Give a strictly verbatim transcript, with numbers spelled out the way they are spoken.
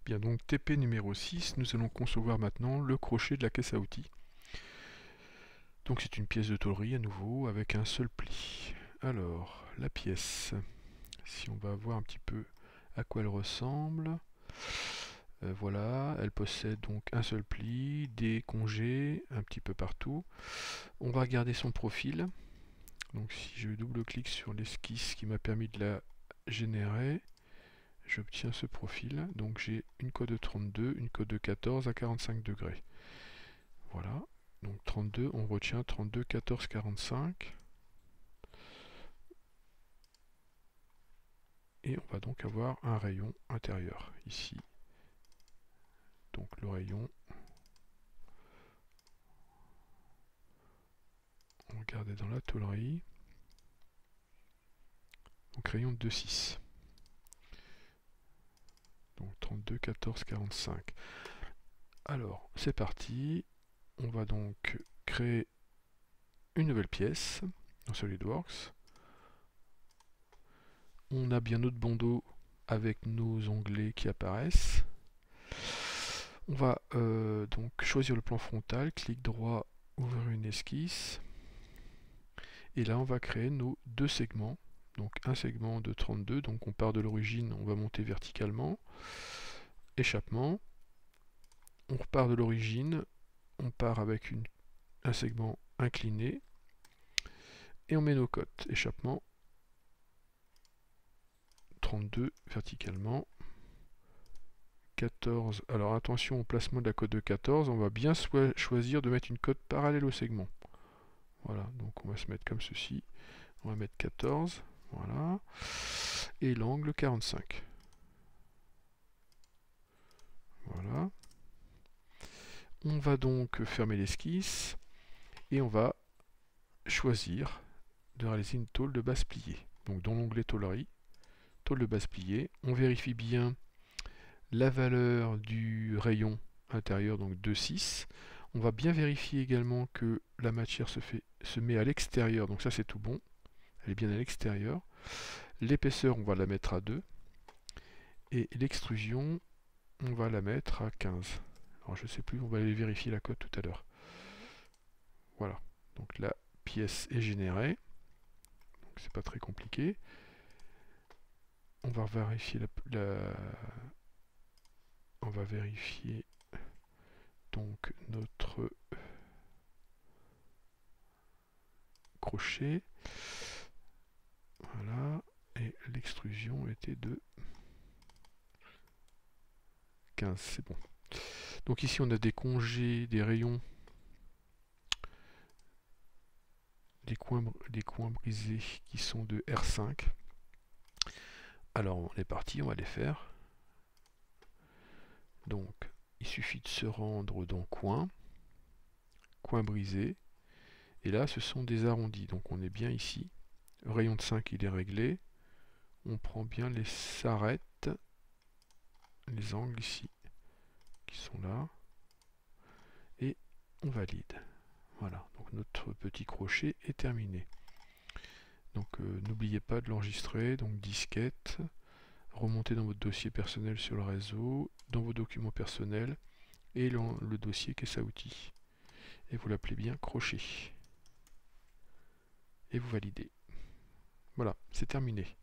Bien, donc T P numéro six, nous allons concevoir maintenant le crochet de la caisse à outils. Donc c'est une pièce de tôlerie à nouveau avec un seul pli. Alors, la pièce, si on va voir un petit peu à quoi elle ressemble. Euh, voilà, elle possède donc un seul pli, des congés un petit peu partout. On va regarder son profil. Donc si je double-clique sur l'esquisse qui m'a permis de la générer, j'obtiens ce profil. Donc j'ai une cote de trente-deux, une cote de quatorze à quarante-cinq degrés. Voilà, donc trente-deux, on retient trente-deux, quatorze, quarante-cinq. Et on va donc avoir un rayon intérieur ici. Donc le rayon, on va regarder dans la tôlerie. Donc rayon de deux virgule six. Donc trente-deux, quatorze, quarante-cinq. Alors, c'est parti. On va donc créer une nouvelle pièce dans SolidWorks. On a bien notre bandeau avec nos onglets qui apparaissent. On va euh, donc choisir le plan frontal, clic droit, ouvrir une esquisse. Et là, on va créer nos deux segments. Donc un segment de trente-deux, donc on part de l'origine, on va monter verticalement. Échappement. On repart de l'origine, on part avec une, un segment incliné. Et on met nos cotes. Échappement. trente-deux verticalement. quatorze. Alors attention au placement de la cote de quatorze. On va bien choisir de mettre une cote parallèle au segment. Voilà, donc on va se mettre comme ceci. On va mettre quatorze. Voilà. Et l'angle quarante-cinq. Voilà. On va donc fermer l'esquisse. Et on va choisir de réaliser une tôle de base pliée. Donc dans l'onglet tôlerie, tôle de base pliée, on vérifie bien la valeur du rayon intérieur, donc deux virgule six. On va bien vérifier également que la matière se, fait, se met à l'extérieur, donc ça c'est tout bon. Elle est bien à l'extérieur. L'épaisseur, on va la mettre à deux. Et l'extrusion, on va la mettre à quinze. Alors je ne sais plus, on va aller vérifier la cote tout à l'heure. Voilà, donc la pièce est générée. Donc c'est pas très compliqué. On va vérifier la, la on va vérifier donc notre crochet. Voilà, et l'extrusion était de quinze, c'est bon. Donc ici on a des congés, des rayons, des coins, des coins brisés qui sont de R cinq. Alors on est parti, on va les faire. Donc il suffit de se rendre dans coin, coin brisé, et là ce sont des arrondis, donc on est bien ici. Le rayon de cinq il est réglé, on prend bien les arêtes, les angles ici, qui sont là, et on valide. Voilà, donc notre petit crochet est terminé. Donc euh, n'oubliez pas de l'enregistrer, donc disquette, remontez dans votre dossier personnel sur le réseau, dans vos documents personnels, et le, le dossier caisse à outils. Et vous l'appelez bien crochet. Et vous validez. Voilà, c'est terminé.